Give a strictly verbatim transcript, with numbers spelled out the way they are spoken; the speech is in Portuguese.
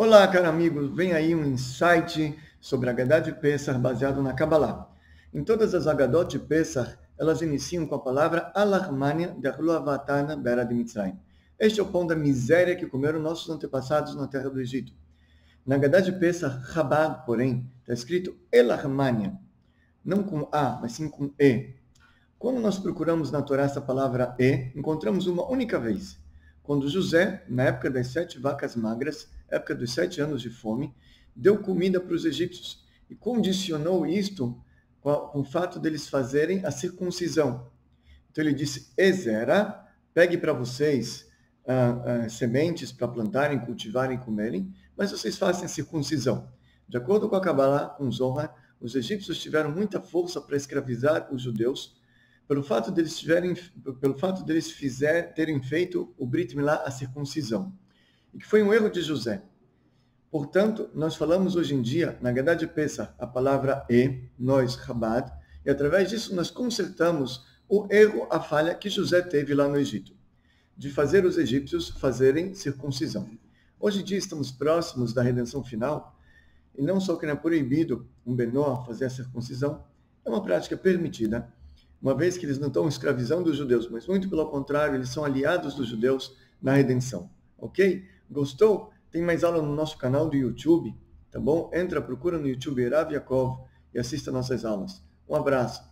Olá, caro amigo, vem aí um insight sobre a Haggadah de Pessah baseado na Kabbalah. Em todas as Haggadot de Pessah, elas iniciam com a palavra Alarmania derlu avatana bera de Mitzrayim. Este é o pão da miséria que comeram nossos antepassados na terra do Egito. Na Haggadah de Pessah, Chabad, porém, está escrito Elarmania, não com A, mas sim com E. Quando nós procuramos na Torá essa palavra E, encontramos uma única vez. Quando José, na época das sete vacas magras, época dos sete anos de fome, deu comida para os egípcios e condicionou isto com o fato deles fazerem a circuncisão. Então ele disse, Ezera, pegue para vocês ah, ah, sementes para plantarem, cultivarem e comerem, mas vocês façam a circuncisão. De acordo com a Kabbalah, com Zohar, os egípcios tiveram muita força para escravizar os judeus, pelo fato deles tiverem, pelo fato deles fizer, terem feito o Brit Milá, a circuncisão, e que foi um erro de José. Portanto, nós falamos hoje em dia, na Haggadah de Pessah, a palavra E, nós, Chabad, e através disso nós consertamos o erro, a falha que José teve lá no Egito, de fazer os egípcios fazerem circuncisão. Hoje em dia estamos próximos da redenção final, e não só que não é proibido um Benó fazer a circuncisão, é uma prática permitida, uma vez que eles não estão escravizando os judeus, mas muito pelo contrário, eles são aliados dos judeus na redenção. Ok? Gostou? Tem mais aula no nosso canal do YouTube, tá bom? Entra, procura no YouTube Rav Yaakov e assista nossas aulas. Um abraço.